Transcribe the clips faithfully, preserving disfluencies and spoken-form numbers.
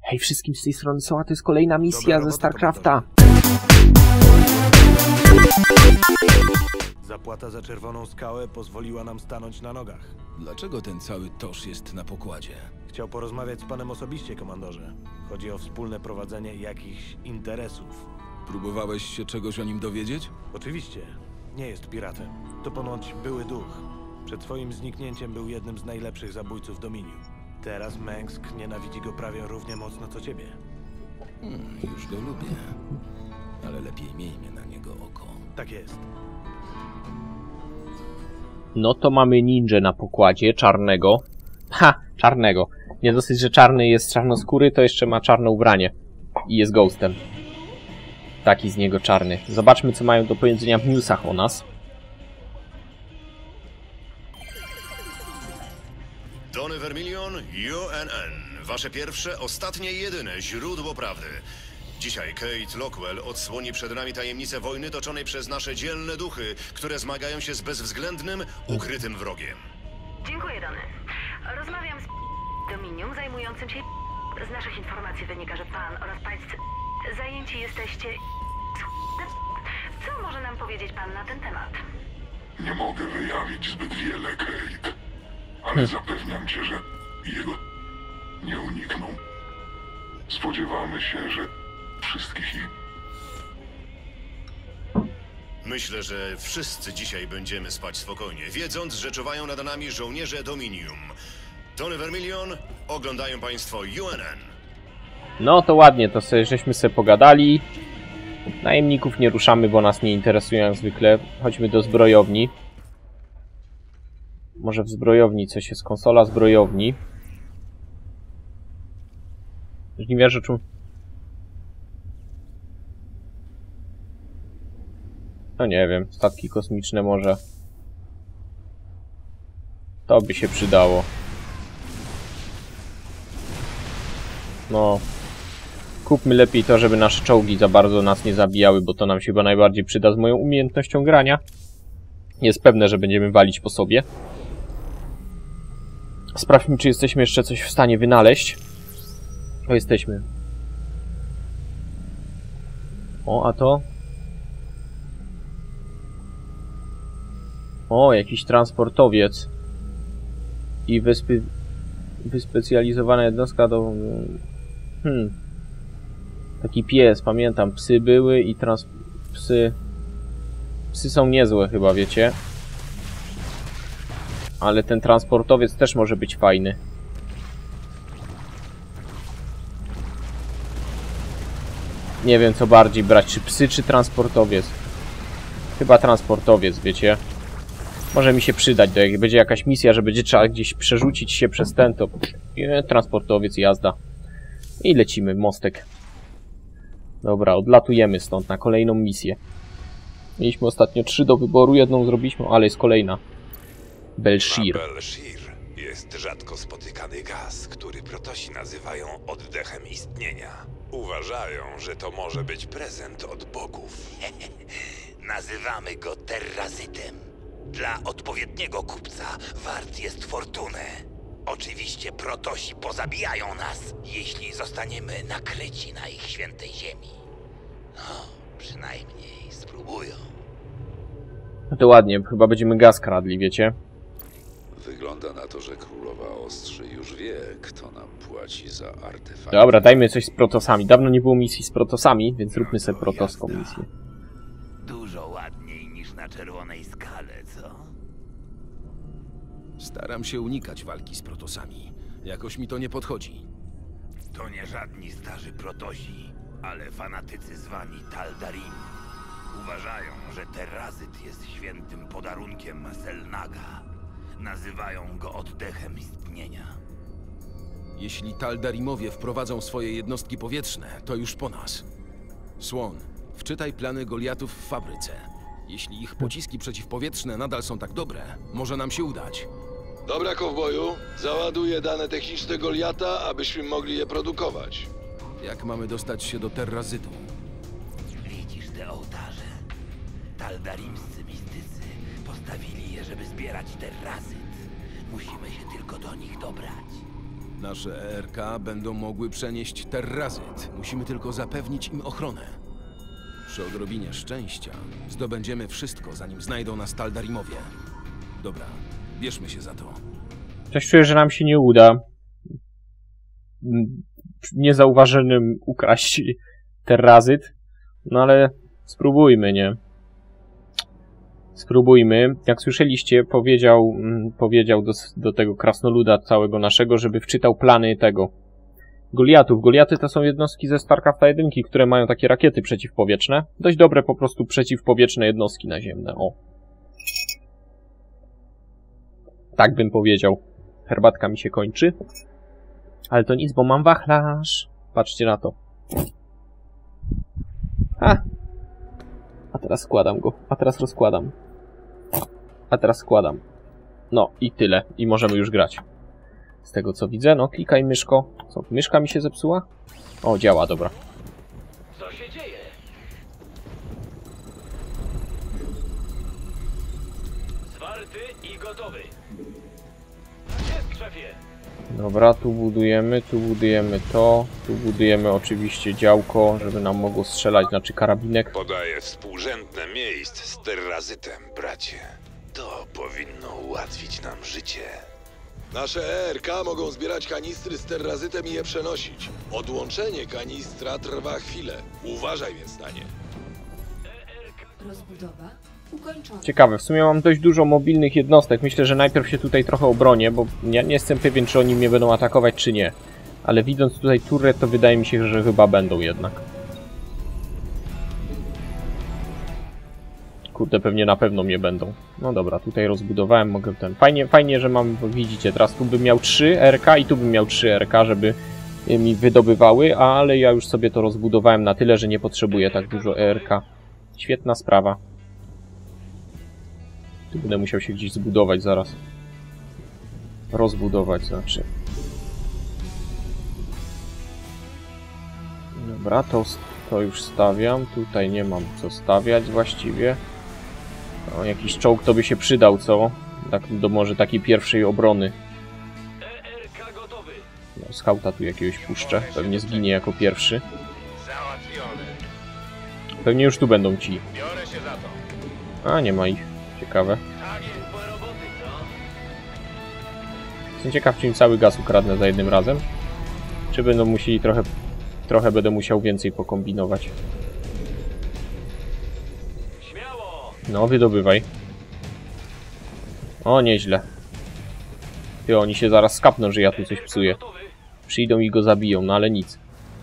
Hej wszystkim, z tej strony Soła, to jest kolejna misja ze StarCrafta. Zapłata za czerwoną skałę pozwoliła nam stanąć na nogach. Dlaczego ten cały tosz jest na pokładzie? Chciał porozmawiać z panem osobiście, komandorze. Chodzi o wspólne prowadzenie jakichś interesów. Próbowałeś się czegoś o nim dowiedzieć? Oczywiście. Nie jest piratem. To ponoć były duch. Przed swoim zniknięciem był jednym z najlepszych zabójców Dominium. Teraz Mengsk nienawidzi go prawie równie mocno co ciebie. Hmm, już go lubię. Ale lepiej miejmy na niego oko. Tak jest. No to mamy ninja na pokładzie, czarnego. Ha, czarnego. Nie dosyć, że czarny jest czarnoskóry, to jeszcze ma czarne ubranie. I jest ghostem. Taki z niego czarny. Zobaczmy, co mają do powiedzenia w newsach o nas. Tony Vermilion, U N N. Wasze pierwsze, ostatnie i jedyne źródło prawdy. Dzisiaj Kate Lockwell odsłoni przed nami tajemnicę wojny toczonej przez nasze dzielne duchy, które zmagają się z bezwzględnym, ukrytym wrogiem. Dziękuję, Dony. Rozmawiam z Dominium zajmującym się... Z naszych informacji wynika, że pan oraz pańscy zajęci jesteście... Co może nam powiedzieć pan na ten temat? Nie mogę wyjawić zbyt wiele, Kate. Ale zapewniam cię, że jego nie unikną. Spodziewamy się, że wszystkich ich... Myślę, że wszyscy dzisiaj będziemy spać spokojnie, wiedząc, że czuwają nad nami żołnierze Dominium. Tony Vermilion, oglądają państwo U N N. No to ładnie, to sobie, żeśmy sobie pogadali. Najemników nie ruszamy, bo nas nie interesują jak zwykle. Chodźmy do zbrojowni. Może w zbrojowni coś jest, konsola zbrojowni. Żniwiarze czu... No nie wiem, statki kosmiczne może. To by się przydało. No. Kupmy lepiej to, żeby nasze czołgi za bardzo nas nie zabijały, bo to nam się chyba najbardziej przyda z moją umiejętnością grania. Jest pewne, że będziemy walić po sobie. Sprawdźmy, czy jesteśmy jeszcze coś w stanie wynaleźć. O, jesteśmy. O, a to? O, jakiś transportowiec. I wyspy... wyspecjalizowana jednostka do... Hmm. Taki pies, pamiętam. Psy były i trans... Psy... Psy są niezłe chyba, wiecie? Ale ten transportowiec też może być fajny. Nie wiem, co bardziej brać, czy psy, czy transportowiec. Chyba transportowiec, wiecie? Może mi się przydać, do jak będzie jakaś misja, że będzie trzeba gdzieś przerzucić się przez ten, to nie, transportowiec, jazda. I lecimy, mostek. Dobra, odlatujemy stąd na kolejną misję. Mieliśmy ostatnio trzy do wyboru, jedną zrobiliśmy, ale jest kolejna. Belshir. Belshir jest rzadko spotykany gaz, który protosi nazywają oddechem istnienia. Uważają, że to może być prezent od bogów. Nazywamy go terrazytem. Dla odpowiedniego kupca wart jest fortunę. Oczywiście protosi pozabijają nas, jeśli zostaniemy nakryci na ich świętej ziemi. No, przynajmniej spróbują. No to ładnie, chyba będziemy gaz kradli, wiecie? Wygląda na to, że Królowa Ostrzy już wie, kto nam płaci za artefakt. Dobra, dajmy coś z protosami. Dawno nie było misji z protosami, więc zróbmy sobie protoską misję. Dużo ładniej niż na czerwonej skale, co? Staram się unikać walki z protosami. Jakoś mi to nie podchodzi. To nie żadni starzy protosi, ale fanatycy zwani Taldarim. Uważają, że terrazyt jest świętym podarunkiem Selnaga. Nazywają go oddechem istnienia. Jeśli Taldarimowie wprowadzą swoje jednostki powietrzne, to już po nas. Słon, wczytaj plany Goliatów w fabryce. Jeśli ich pociski przeciwpowietrzne nadal są tak dobre, może nam się udać. Dobra, kowboju. Załaduję dane techniczne Goliata, abyśmy mogli je produkować. Jak mamy dostać się do terrazytu? Widzisz te ołtarze? Taldarimscy mistycy postawili je, żeby zbierać terrazyt. Musimy się tylko do nich dobrać. Nasze E R K będą mogły przenieść terrazyt. Musimy tylko zapewnić im ochronę. Przy odrobinie szczęścia zdobędziemy wszystko, zanim znajdą nas Taldarimowie. Dobra, bierzmy się za to. Coś czuję, że nam się nie uda niezauważonym ukraść terrazyt. No ale spróbujmy, nie? Spróbujmy. Jak słyszeliście, powiedział, powiedział do, do tego krasnoluda całego naszego, żeby wczytał plany tego Goliatów. Goliaty to są jednostki ze StarCrafta jeden, które mają takie rakiety przeciwpowietrzne. Dość dobre po prostu przeciwpowietrzne jednostki naziemne. O. Tak bym powiedział. Herbatka mi się kończy. Ale to nic, bo mam wachlarz. Patrzcie na to. A. A teraz składam go. A teraz rozkładam. A teraz składam. No i tyle. I możemy już grać. Z tego co widzę. No klikaj myszko. Co? Myszka mi się zepsuła? O, działa, dobra. Co się dzieje? Zwarty i gotowy. Jest, szefie. Dobra, tu budujemy, tu budujemy to. Tu budujemy oczywiście działko, żeby nam mogło strzelać, znaczy karabinek. Podaję współrzędne miejsc z terrazytem, bracie. To powinno ułatwić nam życie. Nasze E R K mogą zbierać kanistry z terrazytem i je przenosić. Odłączenie kanistra trwa chwilę. Uważaj więc na nie. Rozbudowa ukończona. Ciekawe, w sumie mam dość dużo mobilnych jednostek. Myślę, że najpierw się tutaj trochę obronię, bo ja nie jestem pewien, czy oni mnie będą atakować, czy nie. Ale widząc tutaj turret, to wydaje mi się, że chyba będą jednak. Kurde, pewnie na pewno mnie będą. No dobra, tutaj rozbudowałem, mogę ten... Fajnie, fajnie, że mam, widzicie, teraz tu bym miał trzy E R K i tu bym miał trzy E R K, żeby mi wydobywały, ale ja już sobie to rozbudowałem na tyle, że nie potrzebuję tak dużo E R K. Świetna sprawa. Tu będę musiał się gdzieś zbudować zaraz. Rozbudować, znaczy. Dobra, to, to już stawiam. Tutaj nie mam co stawiać właściwie. O, jakiś czołg to by się przydał, co? Tak, do może takiej pierwszej obrony. No, skauta tu jakiegoś puszczę. Pewnie zginie jako pierwszy. Pewnie już tu będą ci. A, nie ma ich. Ciekawe. Jestem ciekaw, czy im cały gaz ukradnę za jednym razem. Czy będą musieli trochę... Trochę będę musiał więcej pokombinować. No, wydobywaj. O, nieźle. Ty, oni się zaraz skapną, że ja tu coś psuję. Przyjdą i go zabiją, no ale nic.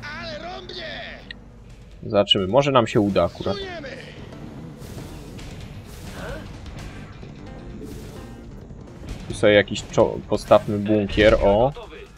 Zobaczymy, może nam się uda akurat. Tu sobie jakiś postawmy bunkier, o.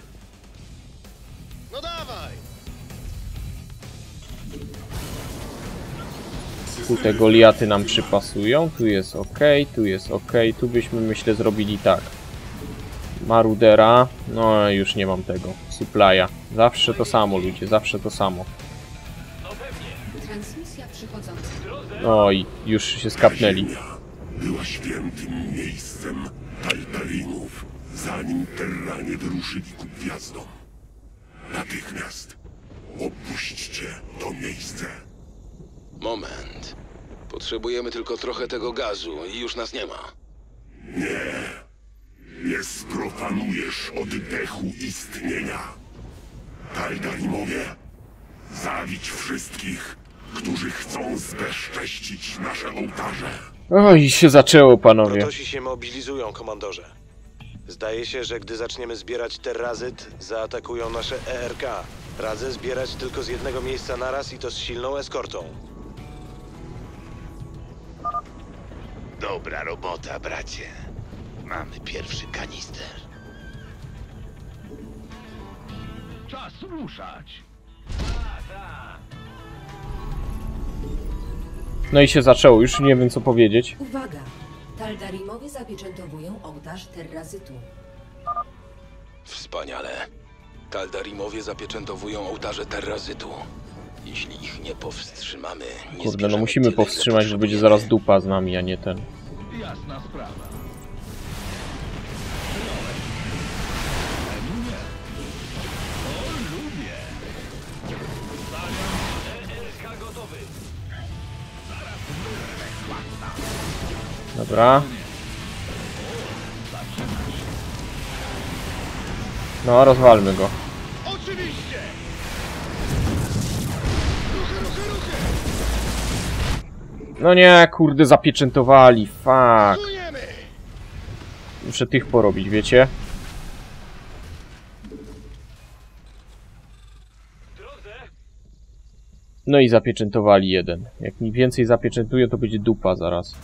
Tu te Goliaty nam przypasują, tu jest ok, tu jest ok, tu byśmy myślę zrobili tak. Marudera, no już nie mam tego, supplya. Zawsze to samo ludzie, zawsze to samo. Transmisja przychodząca. Oj, już się skapnęli. Była świętym miejscem Taldarimów, zanim Terranie wyruszyli ku gwiazdom. Natychmiast opuśćcie to miejsce. Moment. Potrzebujemy tylko trochę tego gazu i już nas nie ma. Nie. Nie sprofanujesz oddechu istnienia. Taldarimowie, zabić wszystkich, którzy chcą zbezcześcić nasze ołtarze. Oj, się zaczęło, panowie. Protosi się mobilizują, komandorze. Zdaje się, że gdy zaczniemy zbierać terrazyt, zaatakują nasze E R K. Radzę zbierać tylko z jednego miejsca naraz i to z silną eskortą. Dobra robota, bracie. Mamy pierwszy kanister. Czas ruszać. No i się zaczęło, już nie wiem co powiedzieć. Uwaga! Taldarimowie zapieczętowują ołtarz terrazytu. Wspaniale. Taldarimowie zapieczętowują ołtarze terrazytu. Jeśli ich nie powstrzymamy, nie Kurde, no musimy powstrzymać, że będzie zaraz dupa z nami, a nie ten. Jasna sprawa. Dobra. No, rozwalmy go. Oczywiście! No nie, kurde, zapieczętowali. Fuck. Muszę tych porobić, wiecie? No i zapieczętowali jeden. Jak mi więcej zapieczętują, to będzie dupa zaraz.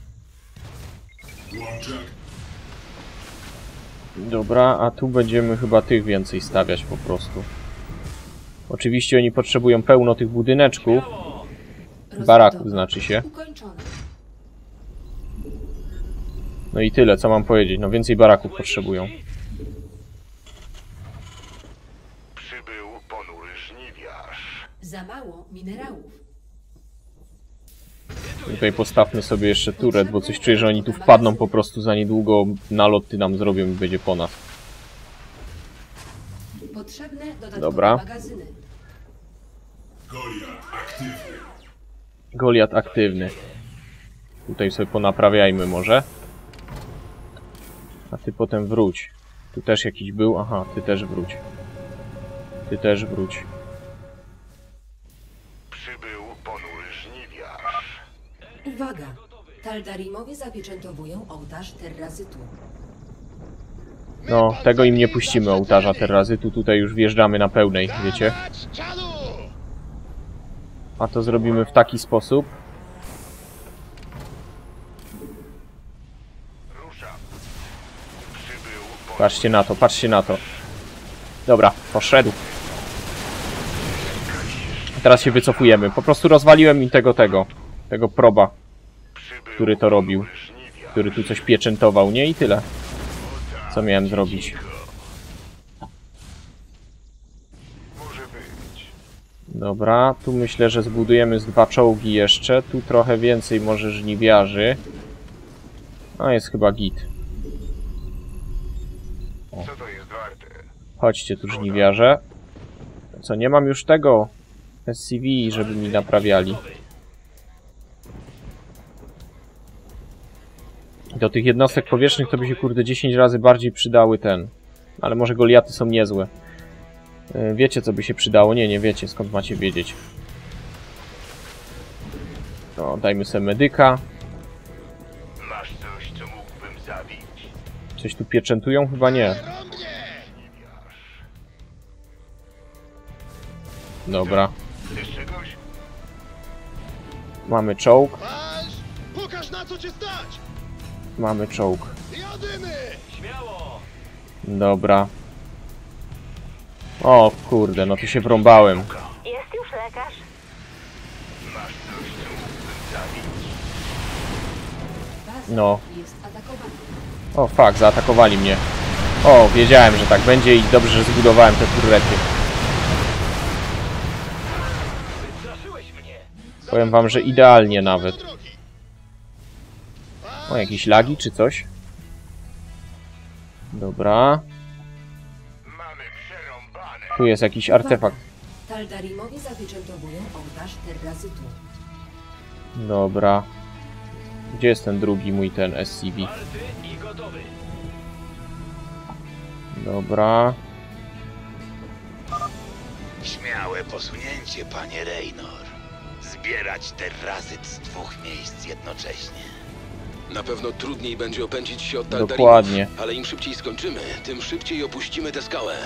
Dobra, a tu będziemy chyba tych więcej stawiać po prostu. Oczywiście oni potrzebują pełno tych budyneczków. Baraków znaczy się. No i tyle, co mam powiedzieć. No więcej baraków potrzebują. Przybył ponury żniwiarz. Za mało minerałów. Tutaj postawmy sobie jeszcze turet, bo coś czuję, że oni tu wpadną po prostu za niedługo. Naloty nam zrobią i będzie po nas. Potrzebne dodatkowe Dobra. magazyny. Goliat aktywny. Goliat aktywny. Tutaj sobie ponaprawiajmy może. A ty potem wróć. Tu też jakiś był. Aha, ty też wróć. Ty też wróć. Przybył ponury żniwiarz. Uwaga! Taldarimowie zapieczętowują ołtarz Terrazytu. No, tego im nie puścimy, ołtarza Terrazytu. Tutaj już wjeżdżamy na pełnej, wiecie? A to zrobimy w taki sposób. Patrzcie na to, patrzcie na to. Dobra, poszedł. Teraz się wycofujemy. Po prostu rozwaliłem im tego, tego. Tego proba, który to robił. Który tu coś pieczętował, nie? I tyle. Co miałem zrobić. Dobra, tu myślę, że zbudujemy z dwa czołgi jeszcze. Tu trochę więcej może żniwiarzy. No jest chyba git. O. Chodźcie tu żniwiarze. Co, nie mam już tego S C V, żeby mi naprawiali. Do tych jednostek powietrznych to by się kurde dziesięć razy bardziej przydały ten. Ale może Goliaty są niezłe. Wiecie, co by się przydało? Nie, nie wiecie, skąd macie wiedzieć. No, dajmy sobie medyka. Masz coś, co mógłbym zabić? Coś tu pieczętują? Chyba nie. Dobra. Chcesz czegoś? Mamy czołg. Pokaż, na co cię stać! Mamy czołg. Jadymy! Śmiało! Dobra. O kurde, no tu się wrąbałem. Jest już lekarz? Masz coś, co mógłbym zabić? Baza No. jest atakowana. O fuck, zaatakowali mnie. O, wiedziałem, że tak będzie i dobrze, że zbudowałem te turrety. Wystraszyłeś mnie! Powiem wam, że idealnie nawet. O, jakieś lagi czy coś? Dobra. Mamy przerąbane. Tu jest jakiś artefakt. Taldarimowie zapieczętowują ołtarz Terrazytu. Dobra. Gdzie jest ten drugi mój ten S C V? Warty i gotowy. Dobra. Śmiałe posunięcie, panie Reynor. Zbierać Terrazyt z dwóch miejsc jednocześnie. Na pewno trudniej będzie opędzić się od Taldarimów, Dokładnie. ale im szybciej skończymy, tym szybciej opuścimy tę skałę.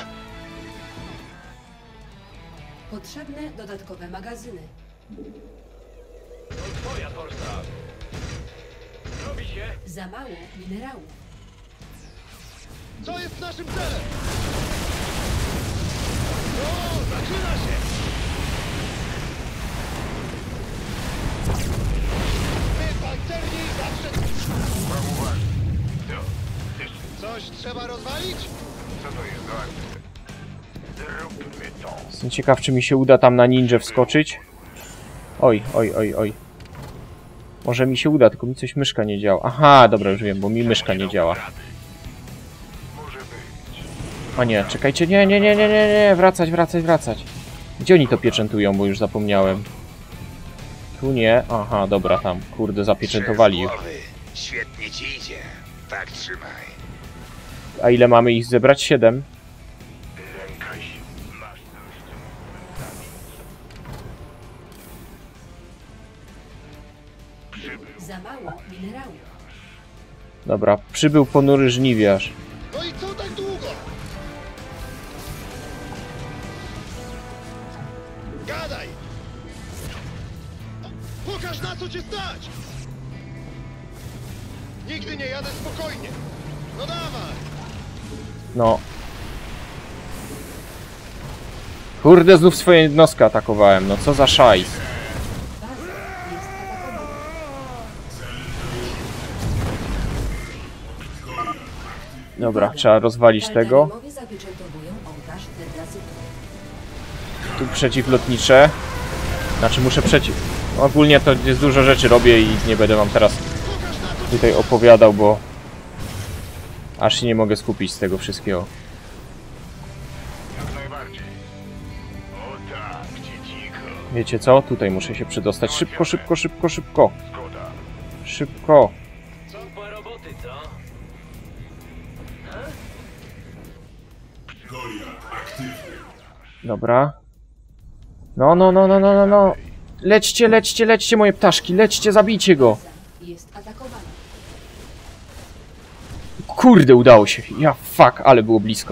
Potrzebne dodatkowe magazyny. To twoja forsa. Robi się. Za mało minerałów. Co jest naszym celem? O, zaczyna się! My, pancerni, zawsze... Coś trzeba rozwalić? Co to jest warte? Zróbmy to. Jestem ciekaw, czy mi się uda tam na ninja wskoczyć. Oj, oj, oj, oj. Może mi się uda, tylko mi coś myszka nie działa. Aha, dobra, już wiem, bo mi myszka nie działa. Może być. O nie, czekajcie, nie, nie, nie, nie, nie, nie, wracać, wracać, wracać. Gdzie oni to pieczętują, bo już zapomniałem. Tu nie, aha, dobra, tam, kurde, zapieczętowali już. Głowy. Świetnie ci idzie. Tak trzymaj. A ile mamy ich zebrać? Siedem. Lękaj się. Masz coś, co Za mało minerałów. Dobra, przybył ponury żniwiarz. No i co tak długo? Gadaj! Pokaż, na co cię stać! Nigdy nie jadę spokojnie. No dawaj! No. Kurde, znów swoje jednostki atakowałem. No co za szajs. Dobra, trzeba rozwalić tego. Taldarimowie zapieczętowują ołtarz terrazytu. Tu przeciwlotnicze. Znaczy muszę przeciw... Ogólnie to jest dużo rzeczy robię i nie będę wam teraz tutaj opowiadał, bo aż się nie mogę skupić z tego wszystkiego. Jak najbardziej. O tak, dziedziko. Wiecie co? Tutaj muszę się przedostać. Szybko, szybko, szybko, szybko. Zgoda. Szybko. Super roboty, co? Dobra. No, no, no, no, no, no, no. Lećcie, lećcie, lećcie moje ptaszki. Lećcie, zabijcie go. Jest atakowany. Kurde, udało się. Ja fuck, ale było blisko.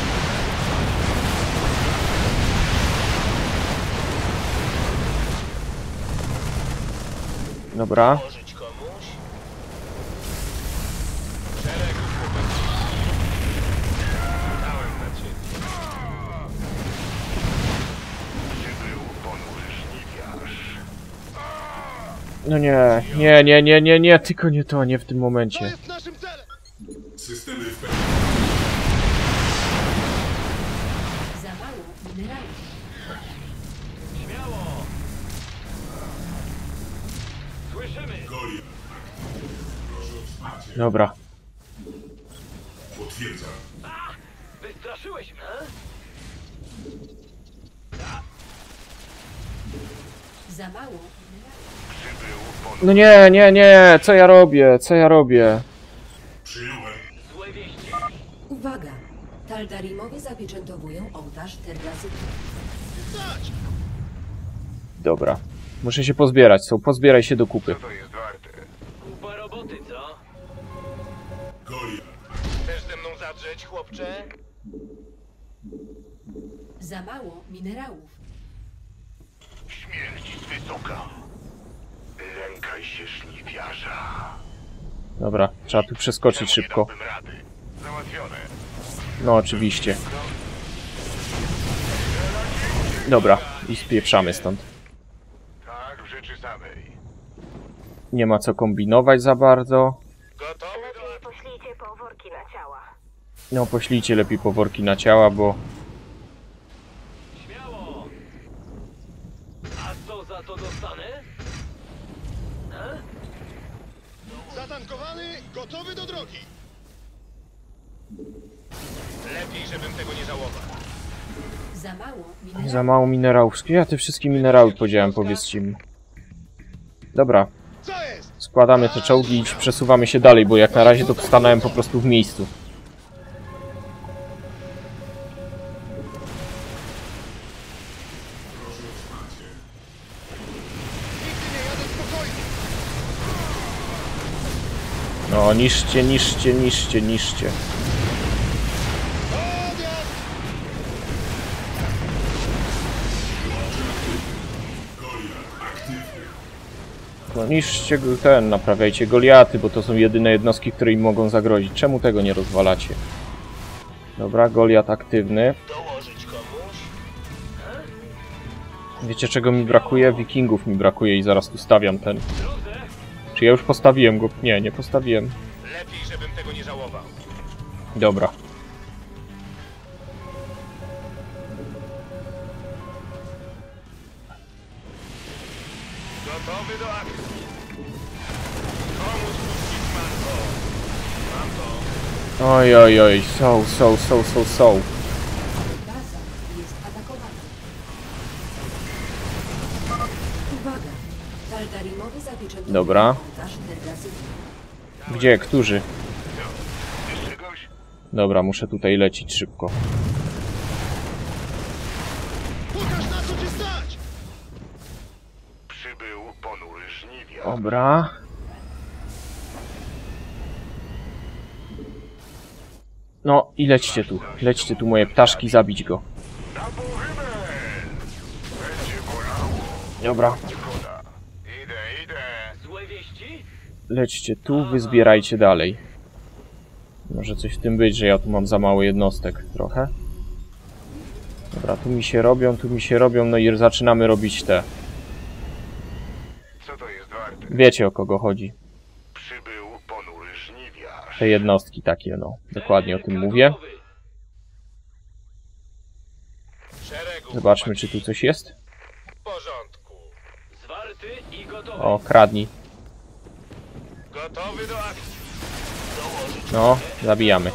Dobra. No nie, nie, nie, nie, nie, nie, tylko nie to, nie w tym momencie. jest naszym celem! Systemy w Za mało minerałów. Śmiało! Słyszymy! Dobra. Potwierdzam. Wystraszyłeś mnie? Za mało minerałów. No nie, nie, nie, co ja robię, co ja robię? Przyjąłem. Złe wieści. Uwaga! Taldarimowie zapieczętowują ołtarz terrazytu. Stać! Dobra. Muszę się pozbierać, są, pozbieraj się do kupy. To jest warte. Kupa roboty, co? Goliat. Chcesz ze mną zadrzeć, chłopcze? Za mało minerałów. Śmierć z wysoka. Lękaj się żniwiarza. Dobra, trzeba tu przeskoczyć szybko. Nie dałbym rady. Załatwione. No oczywiście. Dobra, i spieprzamy stąd. Tak, w rzeczy samej. Nie ma co kombinować za bardzo. Gotowy do... Lepiej poślijcie poworki na ciała. No poślijcie lepiej poworki na ciała, bo... Śmiało! A co za to dostanę? Zatankowany, gotowy do drogi! Lepiej, żebym tego nie żałował. Za mało minerałów. Za mało minerałów. Ja te wszystkie minerały podziałem, powiedzcie mi. Dobra. Co jest? Składamy te czołgi i przesuwamy się dalej, bo jak na razie to stanąłem po prostu w miejscu. Nigdy nie jadę spokojnie! No, niszcie, niszcie, niszcie, niszcie. Odjazd! No, niszcie go- ten, naprawiajcie Goliaty, bo to są jedyne jednostki, które im mogą zagrozić. Czemu tego nie rozwalacie? Dobra, Goliat aktywny. Dołożyć komuś? Wiecie czego mi brakuje? Wikingów mi brakuje i zaraz tu stawiam ten. Czy ja już postawiłem go? Nie, nie postawiłem. Lepiej, żebym tego nie żałował. Dobra. Gotowy do akcji. Pomóż mi, Hitman. Mam to. Oj, oj, oj, są, są, są, są, są. Baza jest atakowana. Uwaga! Taldarimowie zapieczętowują Dobra. ołtarz terrazytu. Gdzie? Którzy? Dobra, muszę tutaj lecieć szybko. Pokaż na co cię stać! Przybył ponury żniwiarz. Dobra. No i lećcie tu. Lećcie tu moje ptaszki, zabić go. Na pochybę! Będzie bolało. Dobra. Zgoda. Idę, idę. Złe wieści? Lećcie tu, wy zbierajcie dalej. Może coś w tym być, że ja tu mam za mało jednostek trochę. Dobra, tu mi się robią, tu mi się robią, no i zaczynamy robić te. Co to jest warte? Wiecie, o kogo chodzi. Przybył ponury żniwiarz. Te jednostki takie, no. Dokładnie o tym mówię. Zobaczmy, czy tu coś jest. W porządku. Zwarty i gotowy. O, kradnij. Gotowy do akcji. No, zabijamy.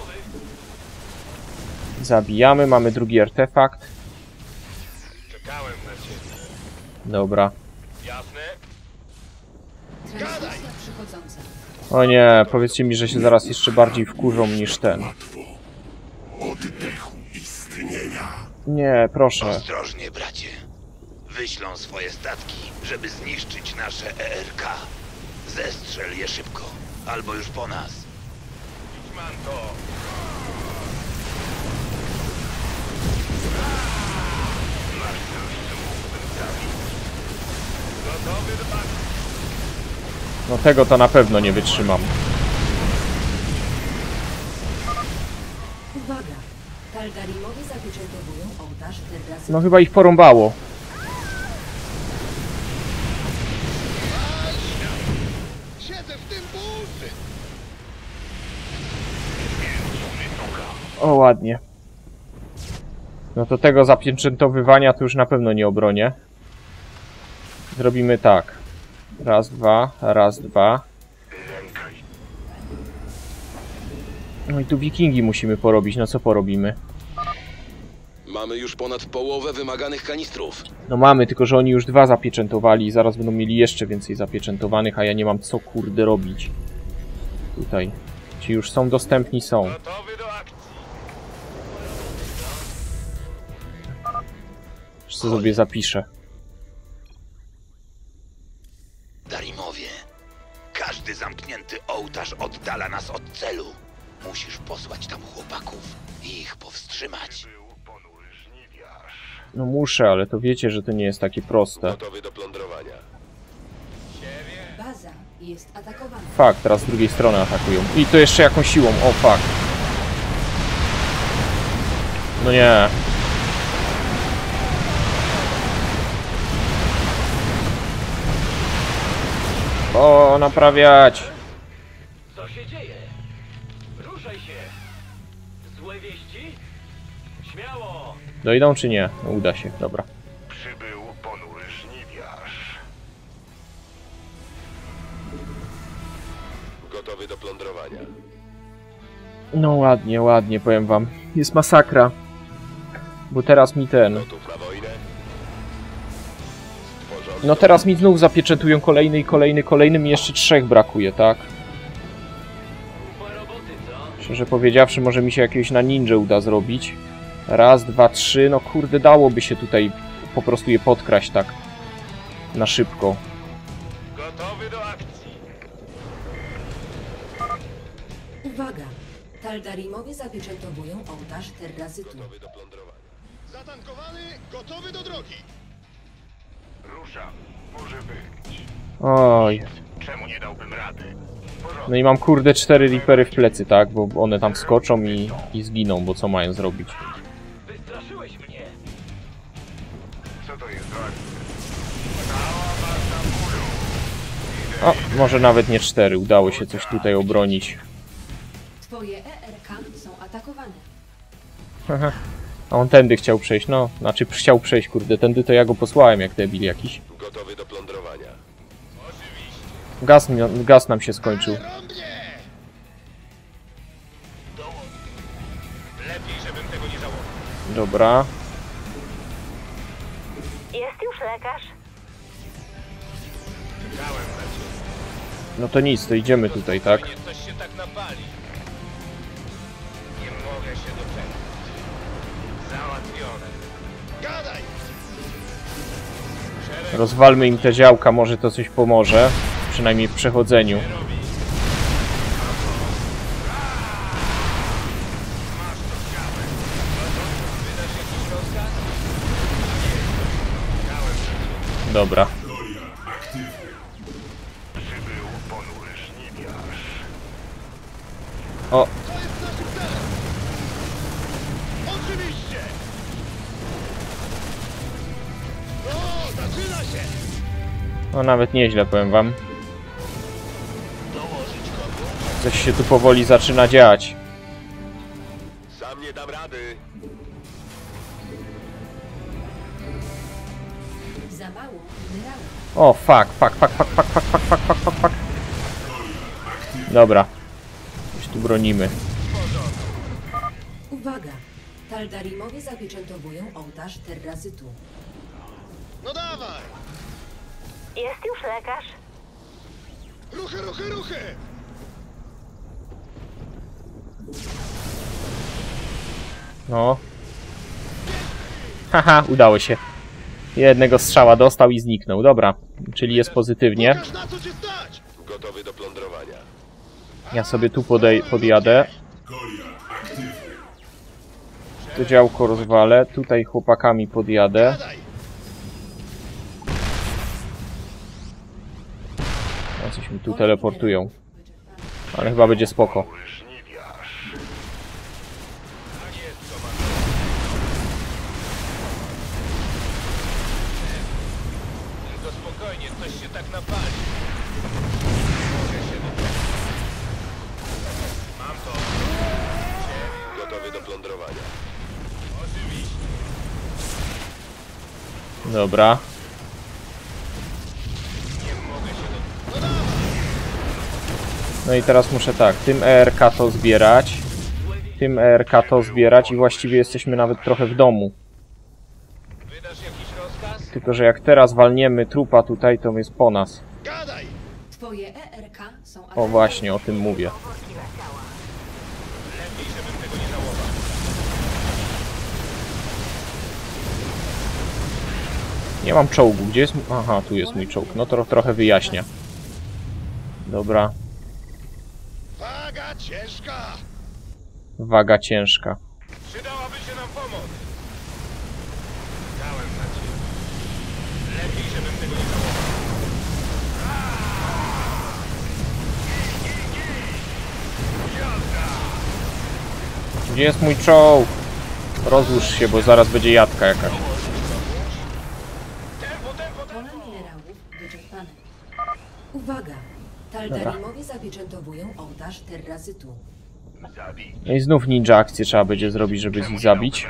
Zabijamy, mamy drugi artefakt. Czekałem na ciebie. Dobra. Jasne? Transmisja przychodząca. O nie, powiedzcie mi, że się zaraz jeszcze bardziej wkurzą niż ten. Oddechu istnienia. Nie, proszę. Ostrożnie, bracie. Wyślą swoje statki, żeby zniszczyć nasze E R K. Zestrzel je szybko, albo już po nas. Mam to. Gotowy do akcji. No tego to na pewno nie wytrzymam. Uwaga! Taldarimowie zapieczętowują ołtarz Terrazy. No chyba ich porąbało. Siedzę w tym burzy! O, ładnie. No to tego zapieczętowywania to już na pewno nie obronię. Zrobimy tak. Raz, dwa, raz, dwa. No i tu wikingi musimy porobić. No co porobimy? Mamy już ponad połowę wymaganych kanistrów. No mamy, tylko że oni już dwa zapieczętowali i zaraz będą mieli jeszcze więcej zapieczętowanych, a ja nie mam co kurde robić. Tutaj. Ci już są dostępni, są. Gotowy do akcji. Już co sobie zapiszę. Darimowie, każdy zamknięty ołtarz oddala nas od celu. Musisz posłać tam chłopaków i ich powstrzymać. Ponury żniwiarz. No muszę, ale to wiecie, że to nie jest takie proste. Gotowy do plądrowania. Baza jest atakowana. Fuck, teraz z drugiej strony atakują. I to jeszcze jakąś siłą, o fuck. No nie. O, naprawiać. Co się dzieje? Ruszaj się. Złe wieści? Śmiało. Dojdą czy nie? No, uda się, dobra. Przybył ponury żniwiarz. Gotowy do plądrowania. No ładnie, ładnie, powiem wam. Jest masakra. Bo teraz mi ten... Gotów na wojnę? Stworzony No teraz mi znów zapieczętują kolejny i kolejny, kolejny. Mi jeszcze trzech brakuje, tak? Kupa roboty, co? Szczerze powiedziawszy, może mi się jakiegoś na ninja uda zrobić. Raz, dwa, trzy. No kurde, dałoby się tutaj po prostu je podkraść tak. Na szybko. Gotowy do akcji. Uwaga! Taldarimowie zapieczętowują ołtarz Terrazytu. gotowy do plądrowania. Zatankowany, gotowy do drogi. Ruszam. Może być. Oj. Czemu nie dałbym rady? No i mam kurde cztery ripery w plecy, tak? Bo one tam skoczą i, i zginą, bo co mają zrobić? Wystraszyłeś mnie. Co to jest warte? Cała wasza bólu. O, może nawet nie cztery. Udało się coś tutaj obronić. Twoje E R K są atakowane. Aha. A on tędy chciał przejść, no. Znaczy chciał przejść, kurde. Tędy to ja go posłałem jak debil jakiś. Gotowy do plądrowania. Gaz, gaz nam się skończył. Lepiej, żebym tego nie żałował. Dobra. Jest już lekarz? No to nic, to idziemy tutaj, tak? Coś się tak napali. Nie mogę się doczekać. Załatwione. Gadaj! Rozwalmy im te działka, może to coś pomoże. Przynajmniej w przechodzeniu. Dobra. O! Oczywiście! No, zaczyna się! No nawet nieźle, powiem wam. Coś się tu powoli zaczyna dziać. Sam nie dam rady. Za mało minerałów. O, fuck, fuck, fuck, fuck, fuck, fuck, fuck, fuck, fuck, fuck, fuck. Dobra. Już tu bronimy. Uwaga! Taldarimowie zapieczętowują ołtarz Terrazytu. No dawaj! Jest już lekarz? Ruchy, ruchy, ruchy! No. Haha, udało się. Jednego strzała dostał i zniknął. Dobra, czyli jest pozytywnie. Pokaż, na co cię stać! Gotowy do plądrowania. Ja sobie tu podej podjadę. To działko rozwalę. Tutaj chłopakami podjadę. Gadaj! No, coś mi tu teleportują. Ale chyba będzie spoko. Tylko spokojnie, coś się tak napali. Mam to. Gotowy do plądrowania. Oczywiście. Dobra. No i teraz muszę tak, tym E R K to zbierać. Tym E R K to zbierać i właściwie jesteśmy nawet trochę w domu. Wydasz jakiś rozkaz? Tylko że jak teraz walniemy trupa tutaj, to jest po nas. Gadaj! Twoje E R K są O atakowane. właśnie, o tym mówię. Lepiej, żebym tego nie żałował. Nie mam czołgu. Gdzie jest... Aha, tu jest mój czołg. No to trochę wyjaśnia. Dobra. Waga ciężka! Waga ciężka. Przydałaby się nam pomoc. Dałem na ciebie. Lepiej, żebym tego nie żałował. Gdzie jest mój czołg? Rozłóż się, bo zaraz będzie jadka jakaś. Tempo, tempo, Pola tempo. minerałów wyczerpane. Uwaga! Taldarimowie zapieczętowują ołtarz Terrazytu. No i znów ninja akcję trzeba będzie zrobić, żeby ich zabić.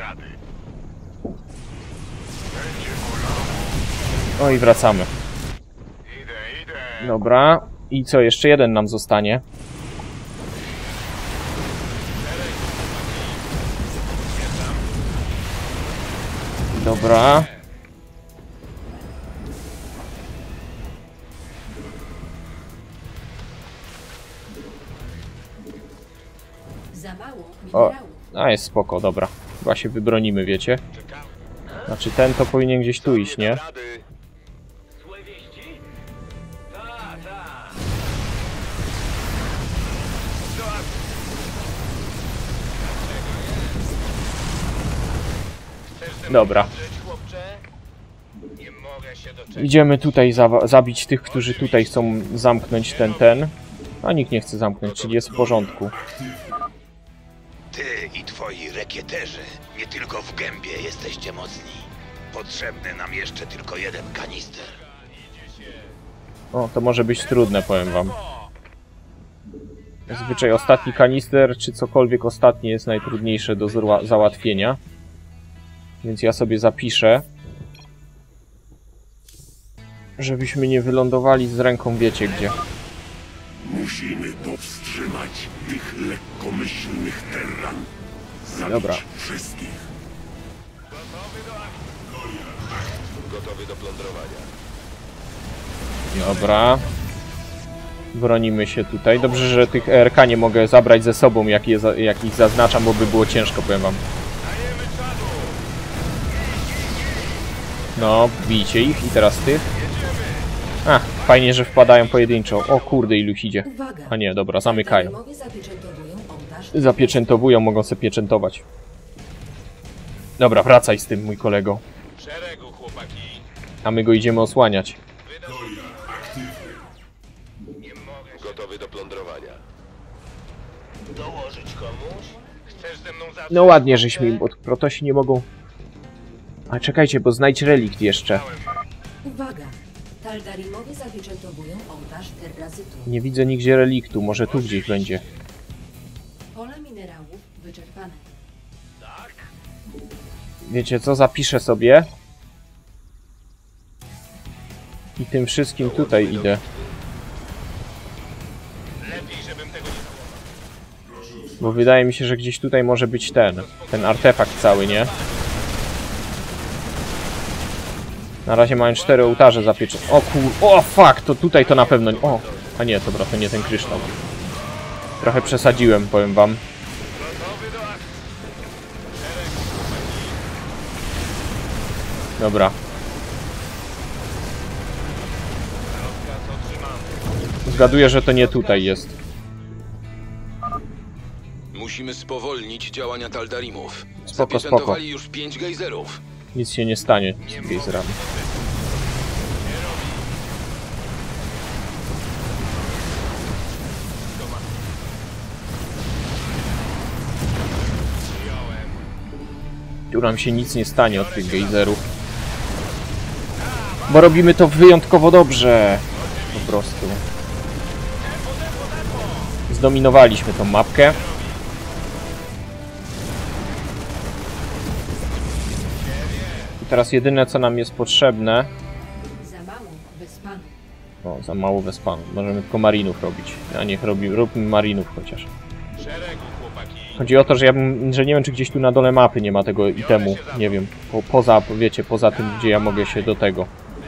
No i wracamy. Dobra. I co? Jeszcze jeden nam zostanie. Dobra. Za mało O, minerałów. a jest spoko, dobra. Chyba się wybronimy, wiecie? Znaczy ten to powinien gdzieś tu iść, nie? Rady. Złe wieści? Tak, tak. Dobra. Chłopcze? Nie mogę się doczekać. Idziemy tutaj za zabić tych, którzy tutaj chcą zamknąć ten, ten. A nikt nie chce zamknąć, czyli jest w porządku. Ty i twoi rekieterzy nie tylko w gębie jesteście mocni. Potrzebny nam jeszcze tylko jeden kanister. O, to może być trudne, powiem wam. Zazwyczaj ostatni kanister, czy cokolwiek ostatnie jest najtrudniejsze do załatwienia. Więc ja sobie zapiszę. Żebyśmy nie wylądowali z ręką wiecie gdzie. Musimy powstrzymać tych lekkomyślnych terran. Zabić Dobra. wszystkich. Gotowy do plądrowania. Dobra. Bronimy się tutaj. Dobrze, że tych E R K nie mogę zabrać ze sobą, jak, je, jak ich zaznaczam, bo by było ciężko, powiem wam. No, bijcie ich i teraz tych. A, fajnie, że wpadają pojedynczo. O kurde, ilu idzie. A nie, dobra, zamykają. Zapieczętowują, mogą sobie pieczętować. Dobra, wracaj z tym, mój kolego. A my go idziemy osłaniać. Gotowy do plądrowania. Dołożyć komuś? Chcesz ze mną zacząć? No ładnie, żeśmy im, bo protosi nie mogą... A czekajcie, bo znajdź relikt jeszcze. Uwaga! Taldarimowie zapieczętowują ołtarz terrazytu. Nie widzę nigdzie reliktu, może tu gdzieś będzie. Pole minerałów wyczerpane. Wiecie co, zapiszę sobie. I tym wszystkim tutaj idę. Bo wydaje mi się, że gdzieś tutaj może być ten, ten artefakt cały, nie? Na razie mają cztery ołtarze zapieczone. O kur... O fuck, to tutaj to na pewno... O! A nie, dobra, to nie ten kryształ. Trochę przesadziłem, powiem wam. Dobra. Zgaduję, że to nie tutaj jest. Musimy spowolnić działania Taldarimów. Spoko, Zapieczętowali spoko. już pięć gejzerów. Nic się nie stanie z gejzerami. Tu nam się nic nie stanie od tych gejzerów. Bo robimy to wyjątkowo dobrze. Po prostu. Zdominowaliśmy tą mapkę. I teraz jedyne co nam jest potrzebne... Za mało wespanu. O, za mało wespanu. Możemy tylko marinów robić. A niech robi, róbmy marinów chociaż. Chodzi o to, że ja bym, że nie wiem, czy gdzieś tu na dole mapy nie ma tego itemu. Nie wiem. Po, poza, wiecie, poza tym, gdzie ja mogę się do tego.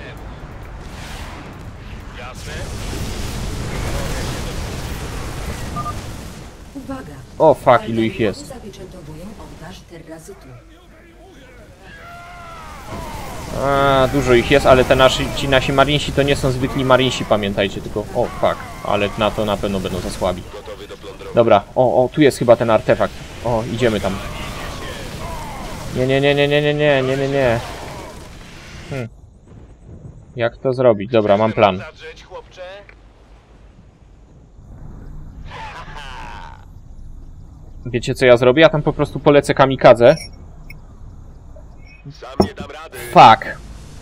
Uwaga! O fuck, ilu ich jest. Zapieczętowują ołtarz terrazytu. A, dużo ich jest, ale te nasi, ci nasi marinsi to nie są zwykli marinsi, pamiętajcie, tylko... O, fuck, ale na to na pewno będą za słabi. Dobra, o, o, tu jest chyba ten artefakt. O, idziemy tam. Nie, nie, nie, nie, nie, nie, nie, nie, nie, nie. Hm. Jak to zrobić? Dobra, mam plan. Wiecie co ja zrobię? Ja tam po prostu polecę kamikadze. Fuck.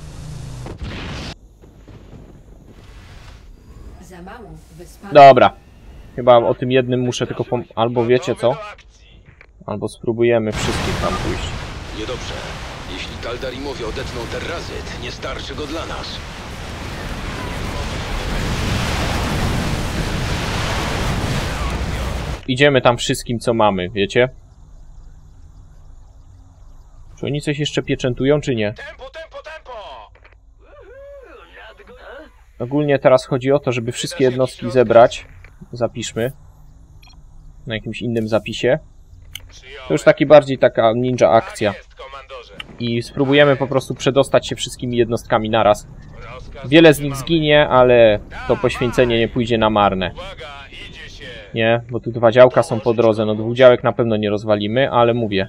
Za mało wespanu. Dobra. Chyba o tym jednym muszę tylko pom... Albo wiecie co? Albo spróbujemy wszystkich tam pójść. Niedobrze. Jeśli Taldarimowie odetną terrazyt, nie starczy go dla nas. Idziemy tam wszystkim co mamy, wiecie? Czy oni coś jeszcze pieczętują, czy nie? Ogólnie teraz chodzi o to, żeby wszystkie jednostki zebrać. Zapiszmy. Na jakimś innym zapisie. To już taki bardziej taka ninja akcja. I spróbujemy po prostu przedostać się wszystkimi jednostkami naraz. Wiele z nich zginie, ale to poświęcenie nie pójdzie na marne. Nie, bo tu dwa działka są po drodze. No dwóch działek na pewno nie rozwalimy, ale mówię.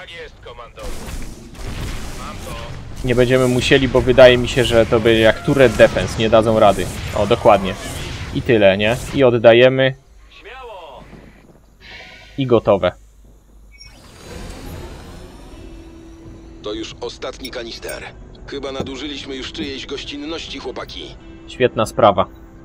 Nie będziemy musieli, bo wydaje mi się, że to będzie jak turret defense, nie dadzą rady. O, dokładnie. I tyle, nie? I oddajemy. I gotowe. To już ostatni kanister. Chyba nadużyliśmy już czyjejś gościnności, chłopaki. Świetna sprawa.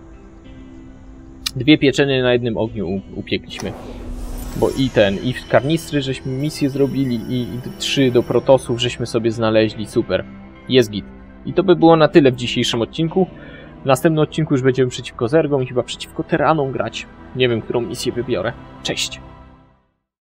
Dwie pieczenie na jednym ogniu upiekliśmy. Bo i ten, i w karnistry żeśmy misję zrobili, i, i trzy do protosów żeśmy sobie znaleźli. Super. Jest git. I to by było na tyle w dzisiejszym odcinku. W następnym odcinku już będziemy przeciwko zergom i chyba przeciwko tyranom grać. Nie wiem, którą misję wybiorę. Cześć!